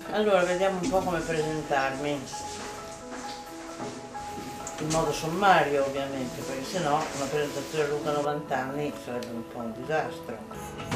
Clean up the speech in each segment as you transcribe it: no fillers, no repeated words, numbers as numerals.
Allora, vediamo un po' come presentarmi. In modo sommario, ovviamente, perché sennò una presentazione a Luca 90 anni sarebbe un po' un disastro.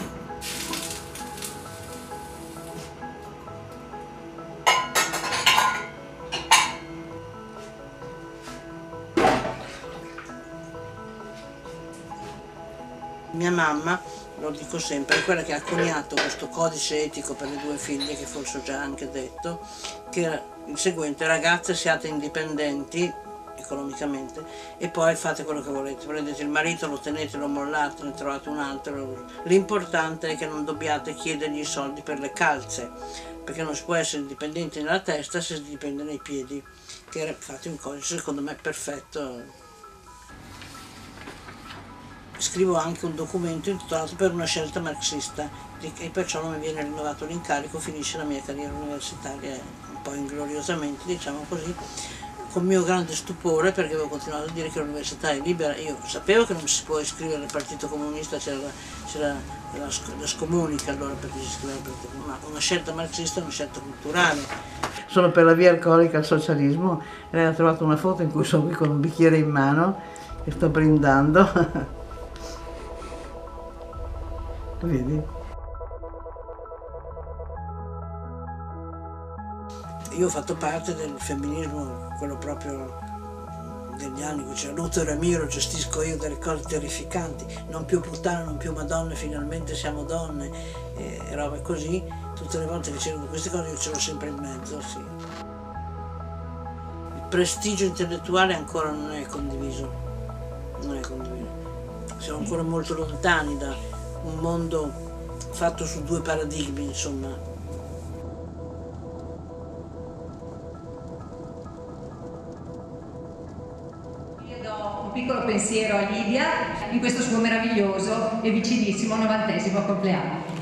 Mia mamma, lo dico sempre, è quella che ha coniato questo codice etico per le due figlie, che forse ho già anche detto, che era il seguente: ragazze, siate indipendenti economicamente e poi fate quello che volete, prendete il marito, lo tenete, lo mollate, ne trovate un altro, l'importante è che non dobbiate chiedergli i soldi per le calze, perché non si può essere indipendenti nella testa se si dipende nei piedi, che era infatti un codice secondo me perfetto. Scrivo anche un documento intitolato Per una scelta marxista e perciò non mi viene rinnovato l'incarico, finisce la mia carriera universitaria un po' ingloriosamente, diciamo così, con mio grande stupore, perché avevo continuato a dire che l'università è libera. Io sapevo che non si può iscrivere al Partito Comunista, c'era la scomunica allora perché si iscriveva al Partito Comunista, ma una scelta marxista è una scelta culturale. Sono per la via alcolica al socialismo. Lei ha trovato una foto in cui sono qui con un bicchiere in mano e sto brindando. Vedi? Io ho fatto parte del femminismo, quello proprio degli anni, qui c'era Luther Ramiro, gestisco io delle cose terrificanti, non più puttane, non più madonne, finalmente siamo donne, e robe così. Tutte le volte che c'erano queste cose io ce l'ho sempre in mezzo, sì. Il prestigio intellettuale ancora non è condiviso, non è condiviso. Siamo ancora molto lontani da un mondo fatto su due paradigmi, insomma. Io do un piccolo pensiero a Lidia in questo suo meraviglioso e vicinissimo 90° compleanno.